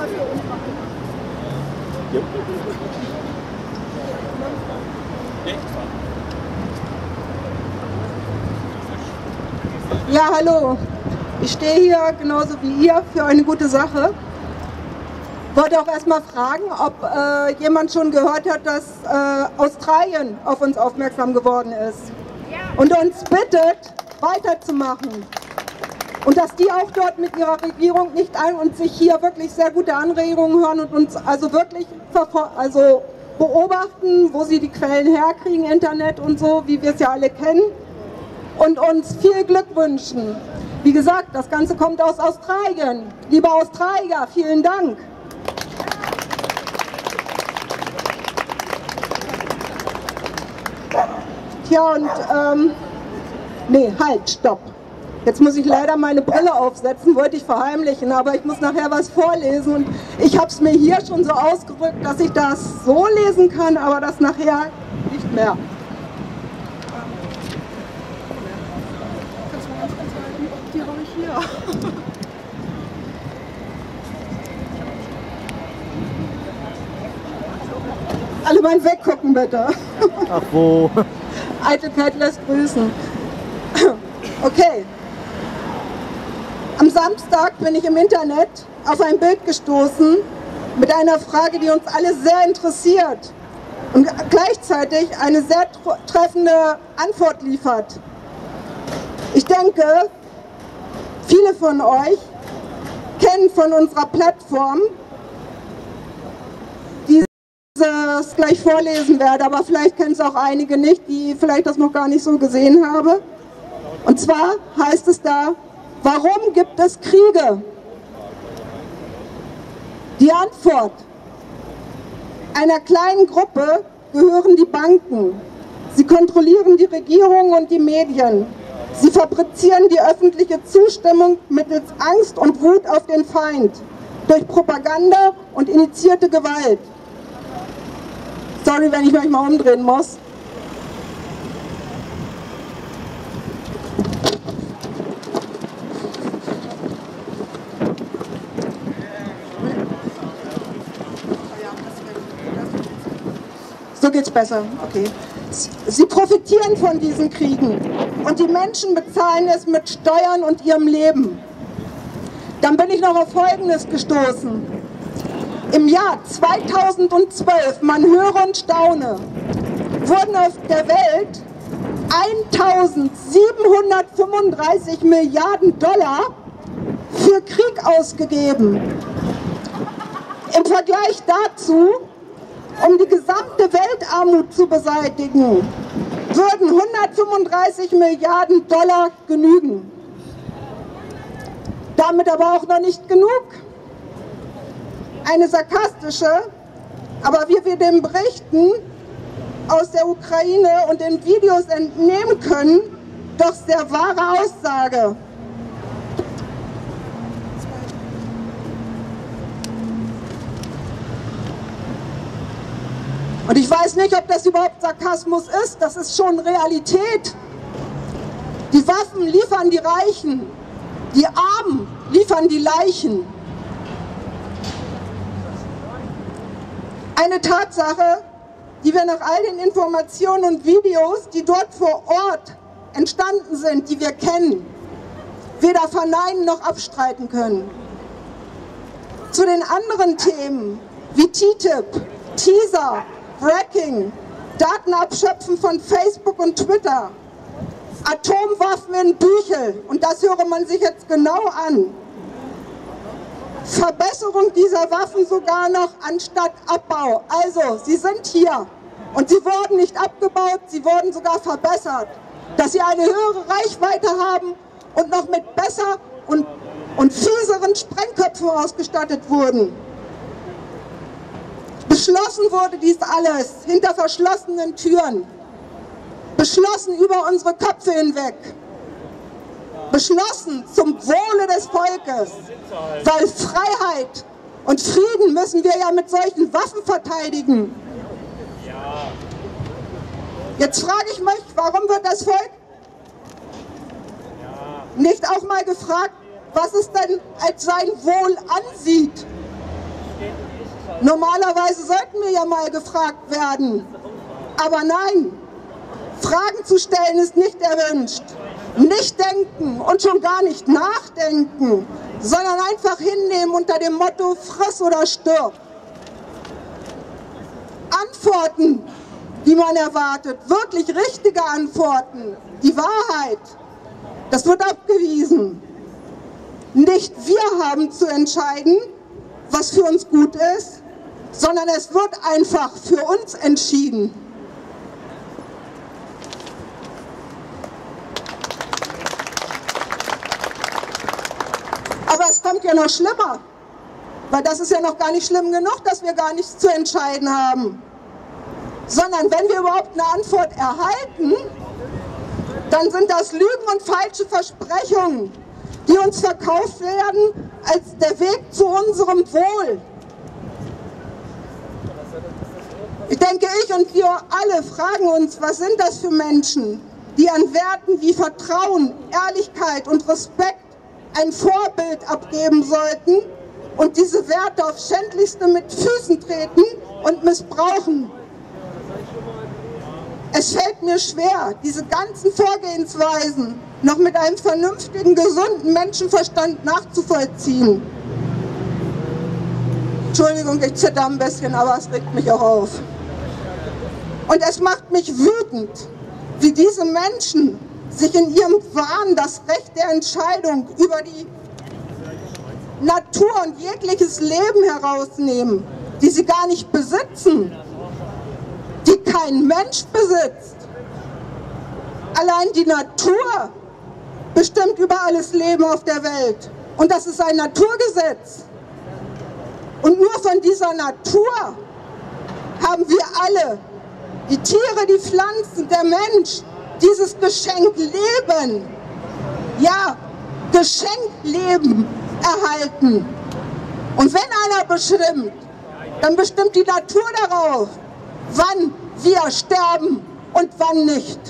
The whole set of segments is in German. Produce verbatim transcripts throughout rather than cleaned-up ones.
Ja, hallo. Ich stehe hier genauso wie ihr für eine gute Sache. Wollte auch erstmal fragen, ob äh, jemand schon gehört hat, dass äh, Australien auf uns aufmerksam geworden ist und uns bittet, weiterzumachen. Und dass die auch dort mit ihrer Regierung nicht ein und sich hier wirklich sehr gute Anregungen hören und uns also wirklich also beobachten, wo sie die Quellen herkriegen, Internet und so, wie wir es ja alle kennen, und uns viel Glück wünschen. Wie gesagt, das Ganze kommt aus Australien. Liebe Australier, vielen Dank. Tja, und ähm, nee, halt, stopp. Jetzt muss ich leider meine Brille aufsetzen, wollte ich verheimlichen, aber ich muss nachher was vorlesen und ich habe es mir hier schon so ausgedrückt, dass ich das so lesen kann, aber das nachher nicht mehr. Kannst du mal ganz kurz halten? Die habe ich hier. Alle mal weggucken, bitte. Ach wo? Eitelkeit lässt grüßen. Okay. Am Samstag bin ich im Internet auf ein Bild gestoßen mit einer Frage, die uns alle sehr interessiert und gleichzeitig eine sehr treffende Antwort liefert. Ich denke, viele von euch kennen von unserer Plattform, die ich das gleich vorlesen werde, aber vielleicht kennen es auch einige nicht, die vielleicht das noch gar nicht so gesehen haben. Und zwar heißt es da: Warum gibt es Kriege? Die Antwort: Einer kleinen Gruppe gehören die Banken. Sie kontrollieren die Regierung und die Medien. Sie fabrizieren die öffentliche Zustimmung mittels Angst und Wut auf den Feind, durch Propaganda und initiierte Gewalt. Sorry, wenn ich mich mal umdrehen muss. So geht's besser, okay. Sie profitieren von diesen Kriegen und die Menschen bezahlen es mit Steuern und ihrem Leben. Dann bin ich noch auf Folgendes gestoßen. Im Jahr zweitausendzwölf, man höre und staune, wurden auf der Welt eintausendsiebenhundertfünfunddreißig Milliarden Dollar für Krieg ausgegeben. Im Vergleich dazu, um die gesamte Weltarmut zu beseitigen, würden hundertfünfunddreißig Milliarden Dollar genügen. Damit aber auch noch nicht genug. Eine sarkastische, aber wie wir den Berichten aus der Ukraine und den Videos entnehmen können, doch sehr wahre Aussage. Und ich weiß nicht, ob das überhaupt Sarkasmus ist, das ist schon Realität. Die Waffen liefern die Reichen, die Armen liefern die Leichen. Eine Tatsache, die wir nach all den Informationen und Videos, die dort vor Ort entstanden sind, die wir kennen, weder verneinen noch abstreiten können. Zu den anderen Themen wie T T I P, Teaser, Fracking, Datenabschöpfen von Facebook und Twitter, Atomwaffen in Büchel, und das höre man sich jetzt genau an. Verbesserung dieser Waffen sogar noch anstatt Abbau. Also, sie sind hier und sie wurden nicht abgebaut, sie wurden sogar verbessert. Dass sie eine höhere Reichweite haben und noch mit besser und, und fieseren Sprengköpfen ausgestattet wurden. Beschlossen wurde dies alles hinter verschlossenen Türen, beschlossen über unsere Köpfe hinweg, beschlossen zum Wohle des Volkes, weil Freiheit und Frieden müssen wir ja mit solchen Waffen verteidigen. Jetzt frage ich mich, warum wird das Volk nicht auch mal gefragt, was es denn als sein Wohl ansieht? Normalerweise sollten wir ja mal gefragt werden. Aber nein, Fragen zu stellen ist nicht erwünscht. Nicht denken und schon gar nicht nachdenken, sondern einfach hinnehmen unter dem Motto friss oder stirb. Antworten, die man erwartet, wirklich richtige Antworten, die Wahrheit, das wird abgewiesen. Nicht wir haben zu entscheiden, was für uns gut ist, sondern es wird einfach für uns entschieden. Aber es kommt ja noch schlimmer, weil das ist ja noch gar nicht schlimm genug, dass wir gar nichts zu entscheiden haben. Sondern wenn wir überhaupt eine Antwort erhalten, dann sind das Lügen und falsche Versprechungen, die uns verkauft werden als der Weg zu unserem Wohl. Ich denke, ich und wir alle fragen uns, was sind das für Menschen, die an Werten wie Vertrauen, Ehrlichkeit und Respekt ein Vorbild abgeben sollten und diese Werte aufs Schändlichste mit Füßen treten und missbrauchen. Es fällt mir schwer, diese ganzen Vorgehensweisen noch mit einem vernünftigen, gesunden Menschenverstand nachzuvollziehen. Entschuldigung, ich zitter ein bisschen, aber es regt mich auch auf. Und es macht mich wütend, wie diese Menschen sich in ihrem Wahn das Recht der Entscheidung über die Natur und jegliches Leben herausnehmen, die sie gar nicht besitzen, die kein Mensch besitzt. Allein die Natur bestimmt über alles Leben auf der Welt. Und das ist ein Naturgesetz. Und nur von dieser Natur haben wir alle, die Tiere, die Pflanzen, der Mensch, dieses Geschenk Leben, ja, Geschenk Leben erhalten. Und wenn einer bestimmt, dann bestimmt die Natur darauf, wann wir sterben und wann nicht.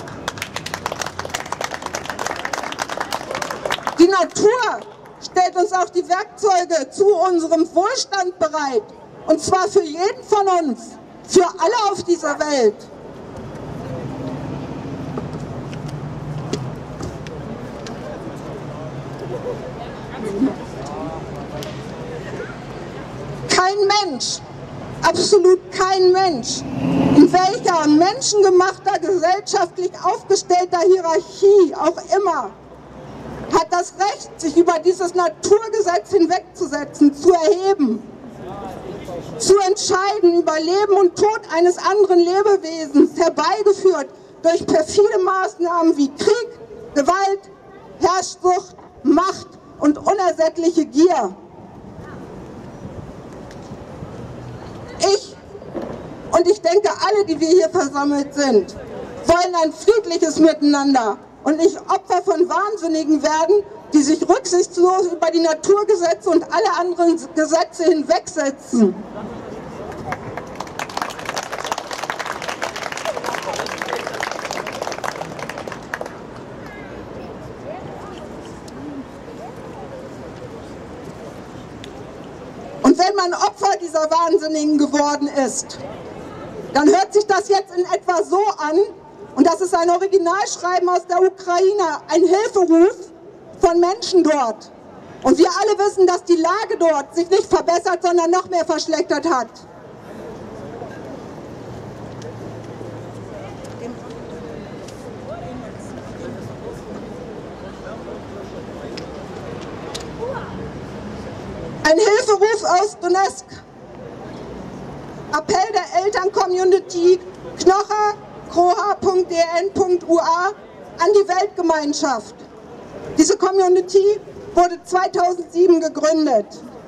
Die Natur stellt uns auch die Werkzeuge zu unserem Wohlstand bereit. Und zwar für jeden von uns, für alle auf dieser Welt. Kein Mensch, absolut kein Mensch, in welcher menschengemachter, gesellschaftlich aufgestellter Hierarchie auch immer, hat das Recht, sich über dieses Naturgesetz hinwegzusetzen, zu erheben, zu entscheiden über Leben und Tod eines anderen Lebewesens, herbeigeführt durch perfide Maßnahmen wie Krieg, Gewalt, Herrschsucht, Macht und unersättliche Gier. Ich und ich denke, alle, die wir hier versammelt sind, wollen ein friedliches Miteinander und nicht Opfer von Wahnsinnigen werden, die sich rücksichtslos über die Naturgesetze und alle anderen Gesetze hinwegsetzen. Und wenn man Opfer dieser Wahnsinnigen geworden ist, dann hört sich das jetzt in etwa so an, und das ist ein Originalschreiben aus der Ukraine, ein Hilferuf von Menschen dort. Und wir alle wissen, dass die Lage dort sich nicht verbessert, sondern noch mehr verschlechtert hat. Ein Hilferuf aus Donetsk. Appell der Eltern-Community knocha kroha punkt d n punkt u a an die Weltgemeinschaft. Diese Community wurde zweitausendsieben gegründet.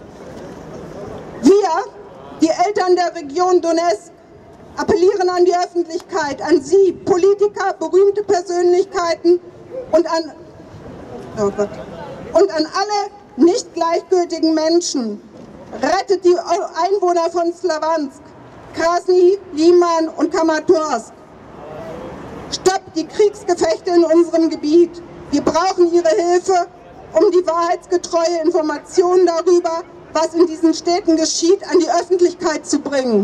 Wir, die Eltern der Region Donetsk, appellieren an die Öffentlichkeit, an Sie, Politiker, berühmte Persönlichkeiten und an, oh Gott, und an alle nicht gleichgültigen Menschen. Rettet die Einwohner von Slawansk, Krasny, Liman und Kramatorsk. Stoppt die Kriegsgefechte in unserem Gebiet. Wir brauchen Ihre Hilfe, um die wahrheitsgetreue Information darüber, was in diesen Städten geschieht, an die Öffentlichkeit zu bringen.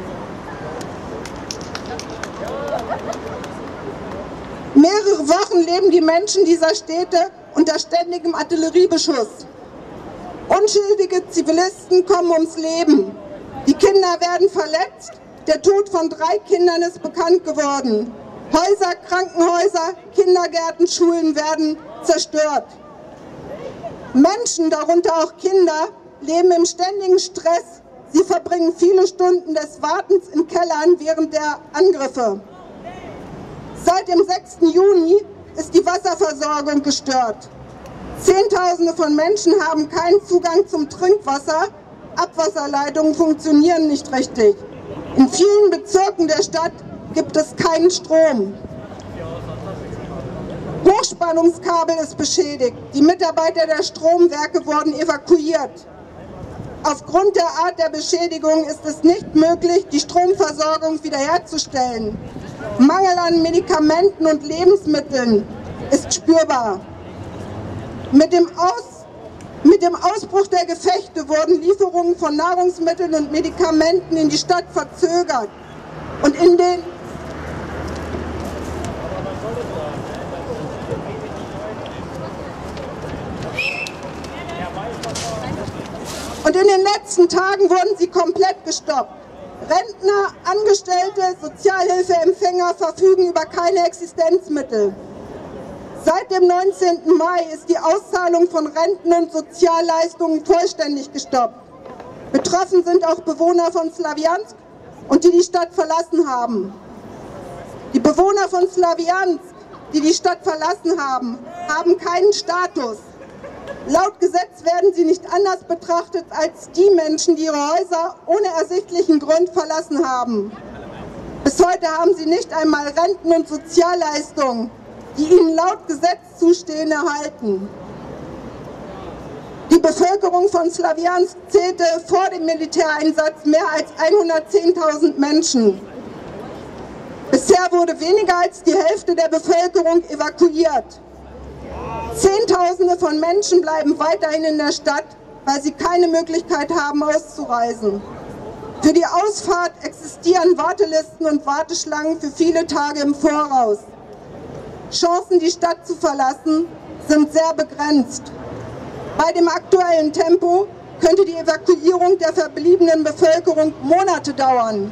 Mehrere Wochen leben die Menschen dieser Städte unter ständigem Artilleriebeschuss. Unschuldige Zivilisten kommen ums Leben. Die Kinder werden verletzt. Der Tod von drei Kindern ist bekannt geworden. Häuser, Krankenhäuser, Kindergärten, Schulen werden zerstört. Menschen, darunter auch Kinder, leben im ständigen Stress. Sie verbringen viele Stunden des Wartens in Kellern während der Angriffe. Seit dem sechsten Juni ist die Wasserversorgung gestört. Zehntausende von Menschen haben keinen Zugang zum Trinkwasser. Abwasserleitungen funktionieren nicht richtig. In vielen Bezirken der Stadt gibt es keinen Strom. Hochspannungskabel ist beschädigt. Die Mitarbeiter der Stromwerke wurden evakuiert. Aufgrund der Art der Beschädigung ist es nicht möglich, die Stromversorgung wiederherzustellen. Mangel an Medikamenten und Lebensmitteln ist spürbar. Mit dem, Aus, mit dem Ausbruch der Gefechte wurden Lieferungen von Nahrungsmitteln und Medikamenten in die Stadt verzögert. Und in den Und in den letzten Tagen wurden sie komplett gestoppt. Rentner, Angestellte, Sozialhilfeempfänger verfügen über keine Existenzmittel. Seit dem neunzehnten Mai ist die Auszahlung von Renten und Sozialleistungen vollständig gestoppt. Betroffen sind auch Bewohner von Slawjansk und die die Stadt verlassen haben. Die Bewohner von Slawjansk, die die Stadt verlassen haben, haben keinen Status. Laut Gesetz werden sie nicht anders betrachtet als die Menschen, die ihre Häuser ohne ersichtlichen Grund verlassen haben. Bis heute haben sie nicht einmal Renten und Sozialleistungen, die ihnen laut Gesetz zustehen, erhalten. Die Bevölkerung von Slawjansk zählte vor dem Militäreinsatz mehr als hundertzehntausend Menschen. Bisher wurde weniger als die Hälfte der Bevölkerung evakuiert. Zehntausende von Menschen bleiben weiterhin in der Stadt, weil sie keine Möglichkeit haben, auszureisen. Für die Ausfahrt existieren Wartelisten und Warteschlangen für viele Tage im Voraus. Chancen, die Stadt zu verlassen, sind sehr begrenzt. Bei dem aktuellen Tempo könnte die Evakuierung der verbliebenen Bevölkerung Monate dauern.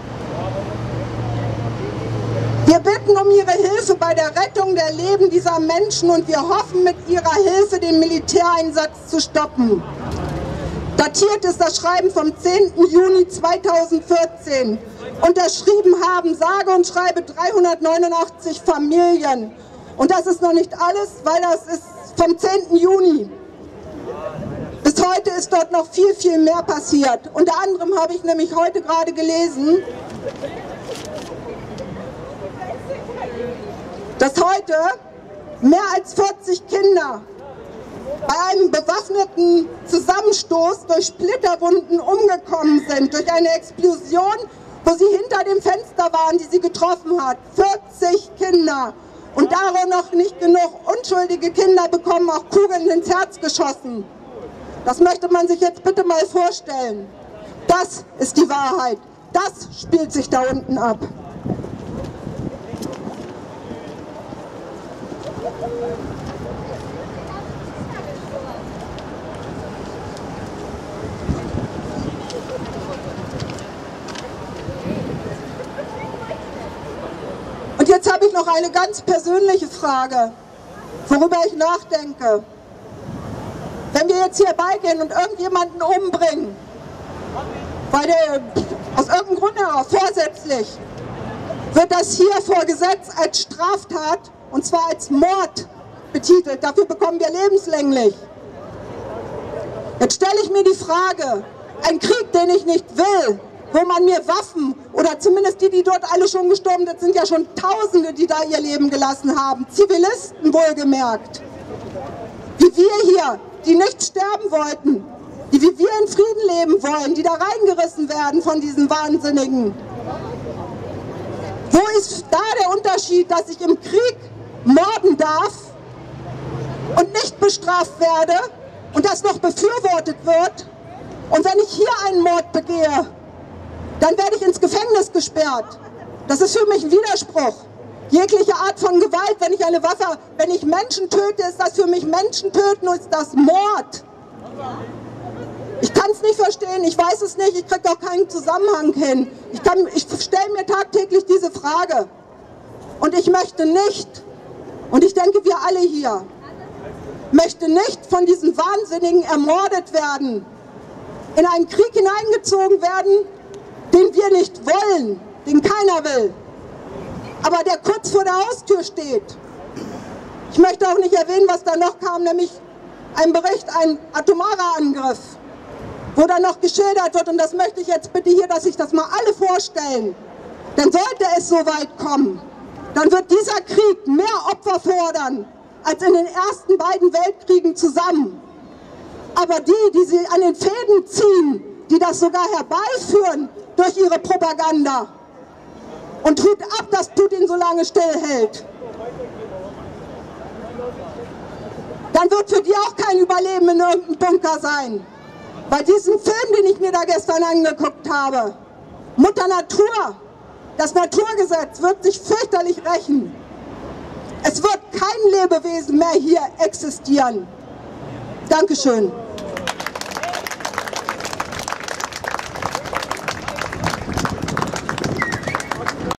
Wir bitten um Ihre Hilfe bei der Rettung der Leben dieser Menschen und wir hoffen, mit Ihrer Hilfe den Militäreinsatz zu stoppen. Datiert ist das Schreiben vom zehnten Juni zweitausendvierzehn. Unterschrieben haben sage und schreibe dreihundertneunundachtzig Familien. Und das ist noch nicht alles, weil das ist vom zehnten Juni. Bis heute ist dort noch viel, viel mehr passiert. Unter anderem habe ich nämlich heute gerade gelesen, dass heute mehr als vierzig Kinder bei einem bewaffneten Zusammenstoß durch Splitterwunden umgekommen sind, durch eine Explosion, wo sie hinter dem Fenster waren, die sie getroffen hat. vierzig Kinder. Und darin noch nicht genug unschuldige Kinder bekommen auch Kugeln ins Herz geschossen. Das möchte man sich jetzt bitte mal vorstellen. Das ist die Wahrheit. Das spielt sich da unten ab. Und jetzt habe ich noch eine ganz persönliche Frage, worüber ich nachdenke. Wenn wir jetzt hier beigehen und irgendjemanden umbringen, weil der aus irgendeinem Grund heraus vorsätzlich, wird das hier vor Gesetz als Straftat, und zwar als Mord betitelt. Dafür bekommen wir lebenslänglich. Jetzt stelle ich mir die Frage, ein Krieg, den ich nicht will, wo man mir Waffen, oder zumindest die, die dort alle schon gestorben sind, sind ja schon Tausende, die da ihr Leben gelassen haben, Zivilisten wohlgemerkt, wie wir hier, die nicht sterben wollten, die wie wir in Frieden leben wollen, die da reingerissen werden von diesen Wahnsinnigen. Wo ist da der Unterschied, dass ich im Krieg morden darf und nicht bestraft werde und das noch befürwortet wird, Und wenn ich hier einen Mord begehe, dann werde ich ins Gefängnis gesperrt. Das ist für mich ein Widerspruch. Jegliche Art von Gewalt, wenn ich eine Waffe, wenn ich Menschen töte, ist das für mich Menschen töten und ist das Mord. Ich kann es nicht verstehen, ich weiß es nicht, ich kriege auch keinen Zusammenhang hin. Ich, ich stelle mir tagtäglich diese Frage. Und ich möchte nicht, und ich denke wir alle hier, möchte nicht von diesen Wahnsinnigen ermordet werden, in einen Krieg hineingezogen werden, den wir nicht wollen, den keiner will, aber der kurz vor der Haustür steht. Ich möchte auch nicht erwähnen, was da noch kam, nämlich ein Bericht, ein atomarer Angriff, wo dann noch geschildert wird, und das möchte ich jetzt bitte hier, dass sich das mal alle vorstellen, denn sollte es so weit kommen, dann wird dieser Krieg mehr Opfer fordern, als in den ersten beiden Weltkriegen zusammen. Aber die, die sie an den Fäden ziehen, die das sogar herbeiführen durch ihre Propaganda, und tut ab, dass Putin so lange stillhält, dann wird für die auch kein Überleben in irgendeinem Bunker sein. Bei diesem Film, den ich mir da gestern angeguckt habe, Mutter Natur, das Naturgesetz wird sich fürchterlich rächen. Es wird kein Lebewesen mehr hier existieren. Dankeschön.